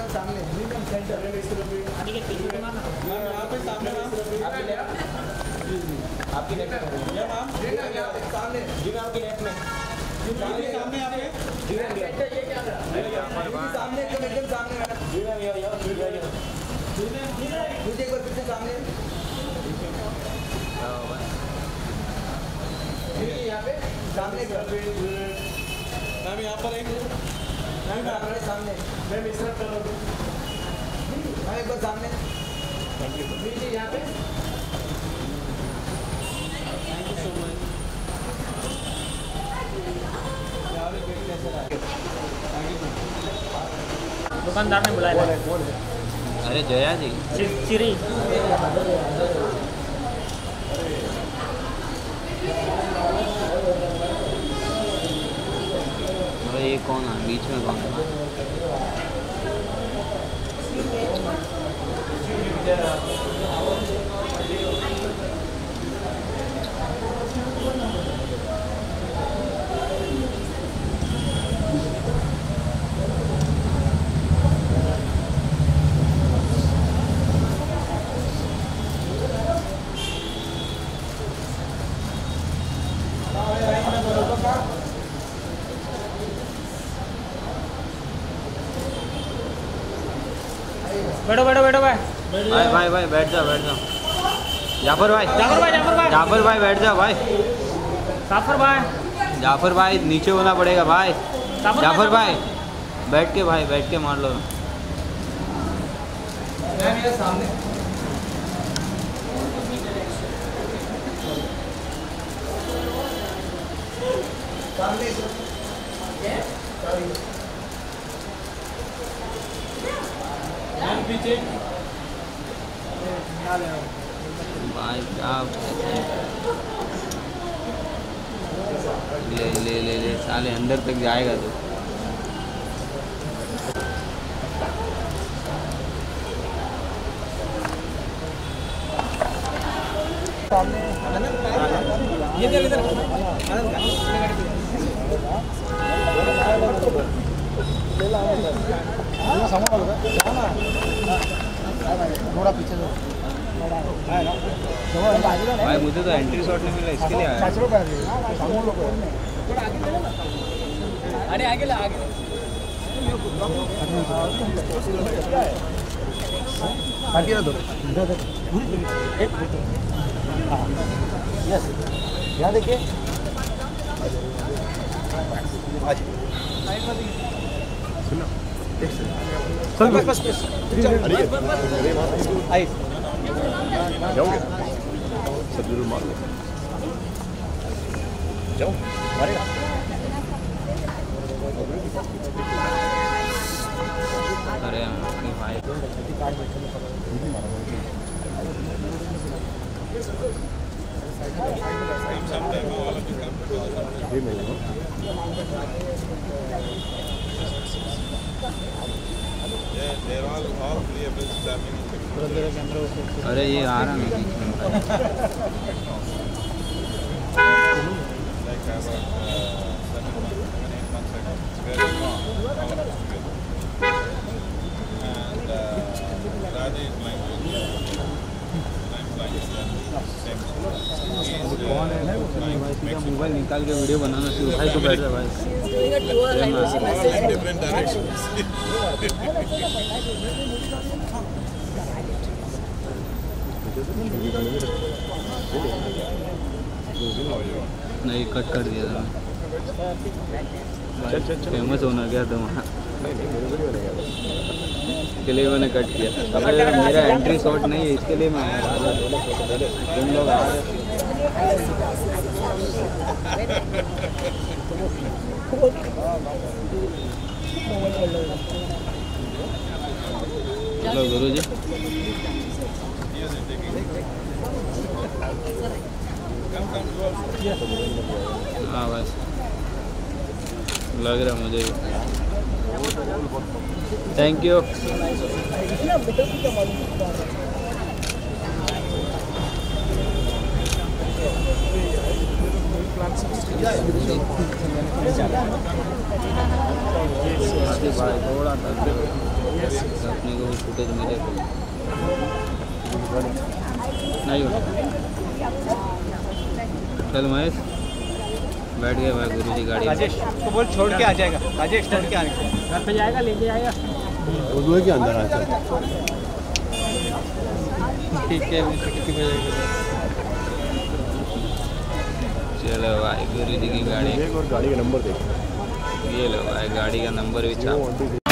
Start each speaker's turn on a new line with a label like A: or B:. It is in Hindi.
A: एकदम सामने एकदम सेंटर में इस तरफ आगे के पीछे मारना यहां पे सामने आपकी लेफ्ट में या मैम यहां पे सामने जी मैम की लेफ्ट में सामने आपके जी मैम ये क्या कर रहा है सामने एकदम सामने मैडम जी मैम ये मुझे एक बार पीछे सामने यहाँ पे सामने मैम यहाँ पर एक मैम हमारे सामने मैम इस तरफ करो मैम एक बार सामने नीचे यहाँ पे थैंक यू सो मच। दुकानदार ने बुलाया।
B: अरे जया जी
A: चिरी
B: ये कौन है बीच में कौन है?
A: बैठो बैठो बैठो भाई
B: भाई बैठ जाओ जाफर भाई बैठ जाओ भाई जाफर भाई नीचे होना पड़ेगा भाई जाफर भाई बैठ के मार लो
A: सामने
B: भाई आप ले साले अंदर तक जाएगा तो
A: इधर थोड़ा पीछे
B: भाई मुझे तो एंट्री शॉट नहीं मिला इसके लिए आया
A: अरे आगे यस यहाँ देखिए चल बस आई
C: जाओगे सब जरूर मार लो जाओ मारेगा
B: अरे भाई अरे ये आ रहा नहीं मोबाइल निकाल के वीडियो बनाना शुरू भाई तो बैठ भाई नहीं कट कर दिया था फेमस होना क्या था वहाँ इसके लिए मैंने कट किया। अब मेरा एंट्री शॉट नहीं है इसके लिए मैं तुम लोग आ रहे चलो गुरु जी हाँ बस लग रहा मुझे थैंक यू देखिए भाई थोड़ा सा अपने को भी फुटेज मिले नहीं होता। चल महेश बैठ गए भाई गुरु जी गाड़ी।
A: राजेश तो बोल छोड़ के आ जाएगा, राजेश छोड़ के आने घर पे जाएगा, लेके आएगा
C: उर्दू के अंदर आता है।
A: ठीक है।
B: चलो भाई गुरु जी की गाड़ी,
C: और गाड़ी का नंबर देखो।
B: ये लो भाई गाड़ी का नंबर भी छाप।